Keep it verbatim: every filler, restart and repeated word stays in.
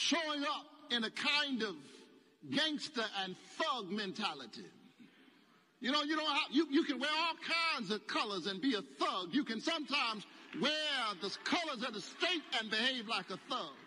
showing up in a kind of gangster and thug mentality. You know, you don't have, you, you can wear all kinds of colors and be a thug. You can sometimes wear the colors of the state and behave like a thug.